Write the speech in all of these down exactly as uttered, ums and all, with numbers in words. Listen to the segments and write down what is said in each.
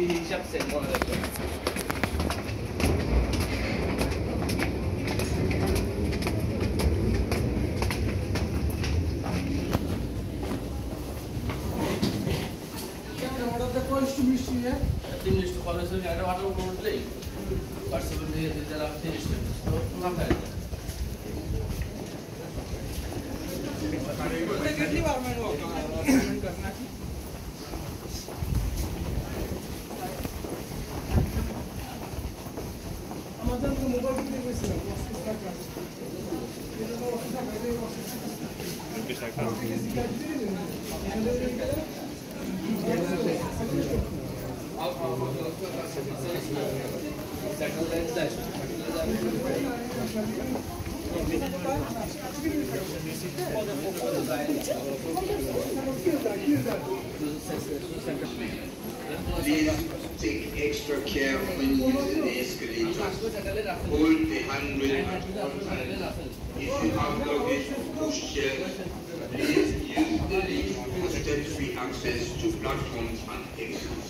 ich hab's ja immer. तीन list college से जाने वाला वो नोट ले व्हाट्सएप में भेज दीजिए आप तीन लिस्ट तो पूरा कर दीजिए कितनी बार मैंने वो असाइनमेंट करना है अमजन को मोबाइल पे कोई सिस्टम स्टार्ट कर ये तो ऑफिस में बैठे ऑफिस के साथ काम Please take extra care when using the escalator. Hold the handrail at all times. If you have luggage or push chairs, please use the lift for step-free access to platforms and exits.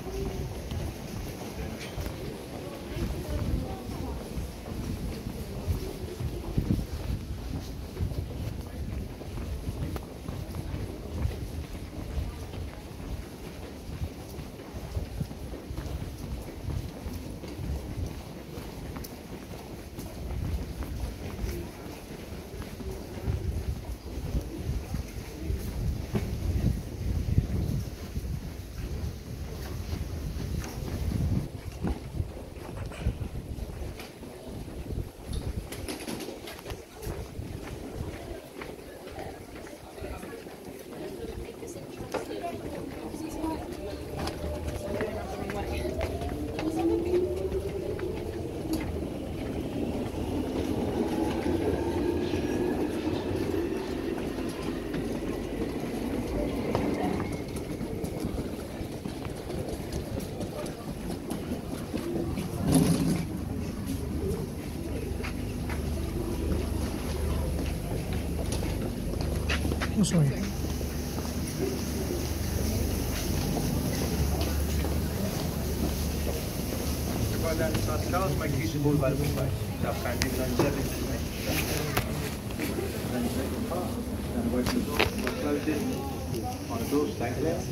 Oh, sorry. Charles might teach the ball by the way. That kind of on those like that.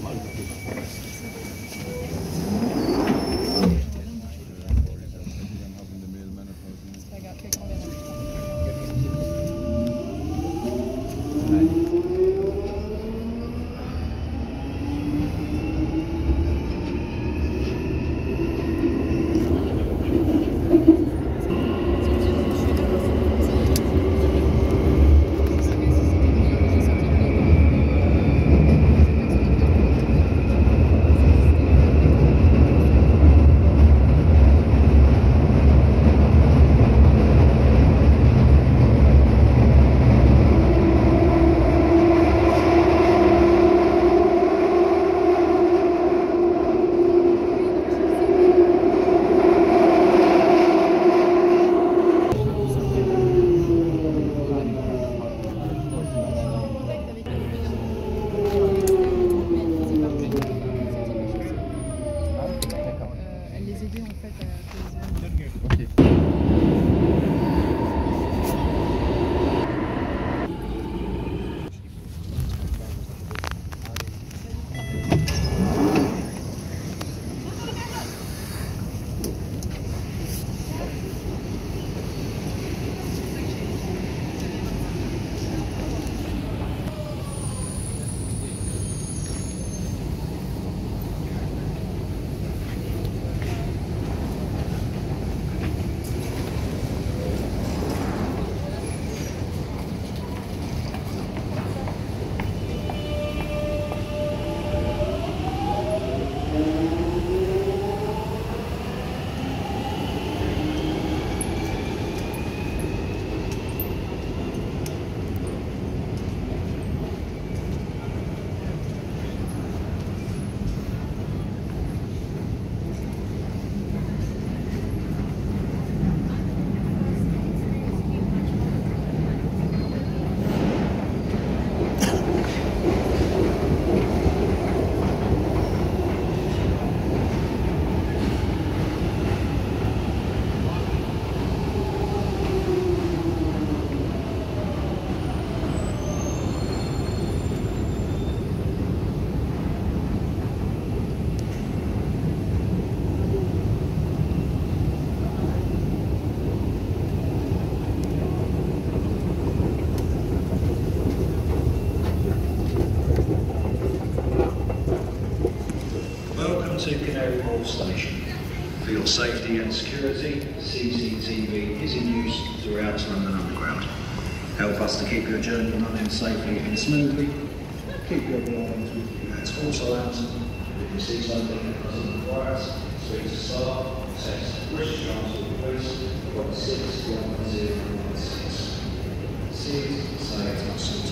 Welcome to Canary Wharf Station. For your safety and security, C C T V is in use throughout London Underground. Help us to keep your journey running safely and smoothly. Keep your belongings with you at all times. If you see something that doesn't require us, speak to staff, text British Transport Police, one six one zero one six. See it, say it,